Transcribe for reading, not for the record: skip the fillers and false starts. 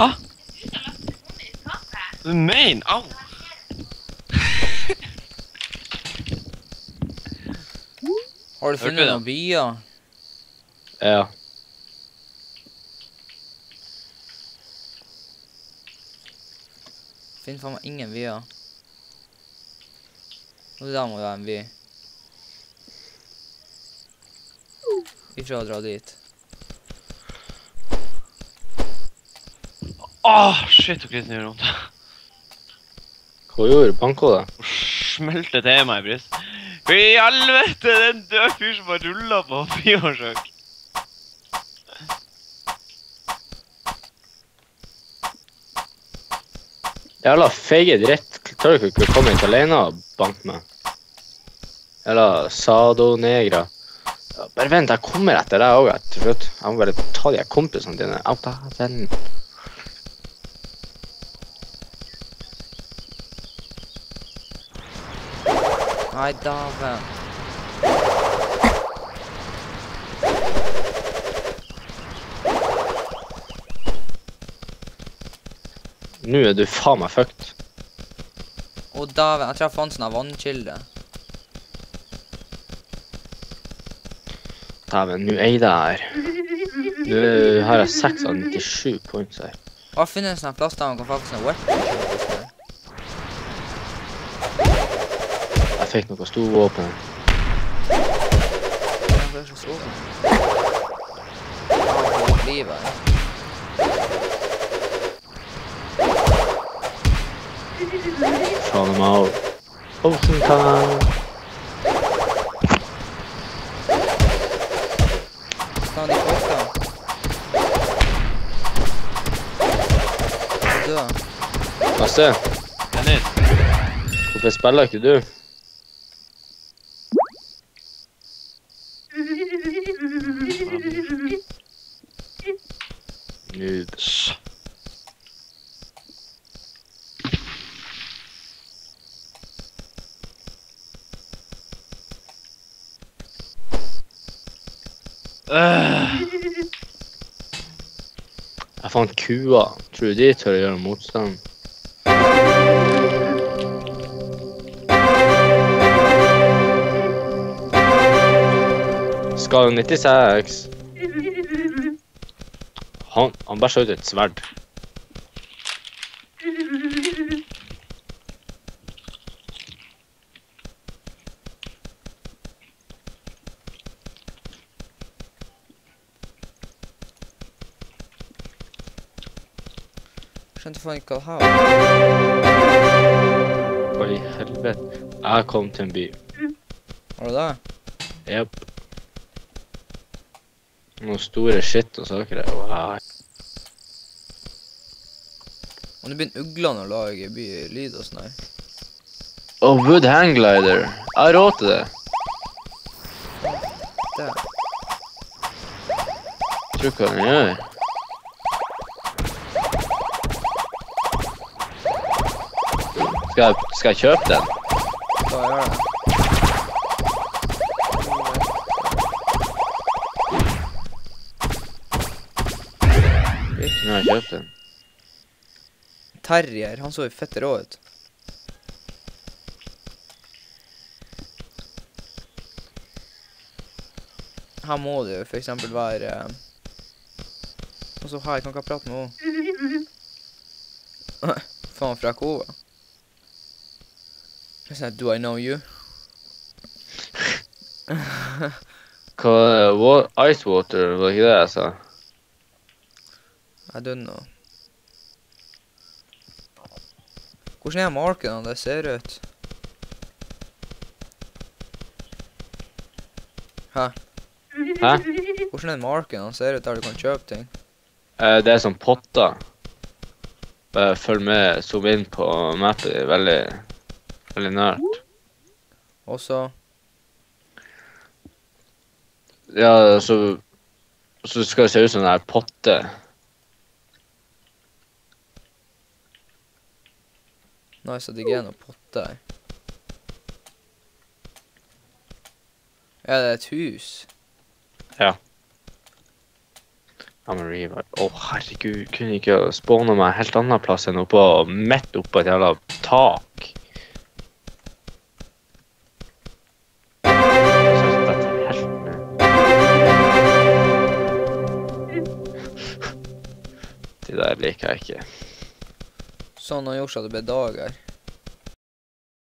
Hæ? Du mener? Au! Har du funnet noen byer? Ja. Finn faen meg ingen byer. Og det der må jo være en by. Ikke å dra dit. Shit, ok, det gjør vondt. Hva gjorde bankhodet? Hun smelte til meg i bryst. Hva i helvete, det er en død fyr som har rullet på friårsøk. Jævla feige dritt. Tør du ikke komme hit alene og banke meg? Jævla sado-negra. Ja, bare vent, jeg kommer etter deg også til slutt. Jeg må bare ta de her kompisene dine. Au da, venn. Nei, dæven. Nå er du faen meg fucked. Å, dæven. Jeg tror jeg fant sånn her vannkilde. Dæven, nå er jeg der. Nå har jeg 6 av 97 points her. Hva finner en sånn her plass der man kan få sånn weapon? Jeg fikk noe storvåpen. Det er så sånn. Livet her. Faen meg av. Ocean time. Skal de koste? Dø. Lasse, Dennis. hvorfor spiller ikke du? Noob. Jeg fant kua. Tror du de tør å gjøre motstand? Skal 96. Han bare skjøt et sverd. Skjønte faen ikke hva det her. Hva i helvete? Jeg kom til en by. Var det det? Jep. Noen store shit og saker der. Wow. Og nå begynner uglene å lage lyd og sånn her. Oh, wood hang glider. Jeg har råd til det. Det. Tror du hva den gjør? Skal jeg kjøpe den? Da gjør det. Nå har jeg kjøpt den. Terrier, han så jo fett rå ut. Her må det jo for eksempel være... Og så her, kan ikke jeg prate med henne. Faen fra kova. Det er sånn, do I know you? Hva, ice water, var det ikke det jeg sa? I don't know. Hvordan er marken det ser ut? Hæ? Hæ? Hvordan er marken ser ut der du kan kjøpe ting? Det er som potter. Bare følg med, zoom inn på mappet, det er veldig nært. Og så... Ja, så skal det se ut som en potte. Nice at det ikke er noe potte her. Ja, det er et hus. Ja. Jeg Ta med revive. Herregud, kunne ikke spåne meg helt annen plass enn midt oppå et jævla tak. Det der liker jeg ikke. Sånn han gjorde så det ble dag her.